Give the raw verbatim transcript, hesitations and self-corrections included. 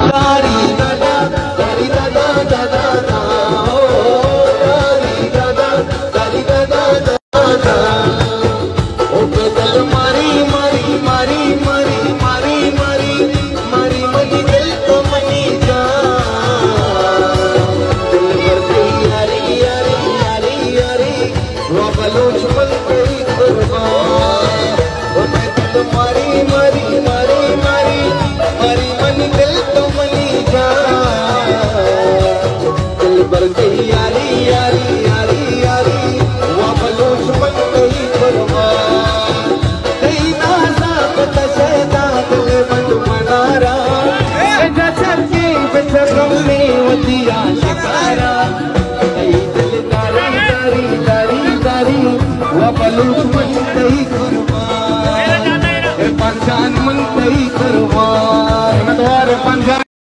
दारी दादा दारी दादा दादा दा ओ दारी दादा दारी दादा दादा ओ बदल मारी मारी मारी मारी मारी मारी मारी मनी दिल तो मनी जा दिल भर गई यारी यारी यारी यारी वो बलोच बन गई कुर्बान ओ दिल मारी मारी मारी मारी मारी मनी दिल तो मनी जा दिल भर गई यारी यारी यारी यारी वो बलोच बन गई कुर्बान कई नाज़ा पता शैदा दिल बंद मनारा नजर के बेचगम में वदिया शिकारा कई दिल दारी दारी दारी दारी वो बलोच बन गई कुर्बान पंजान मन कई कुर्बान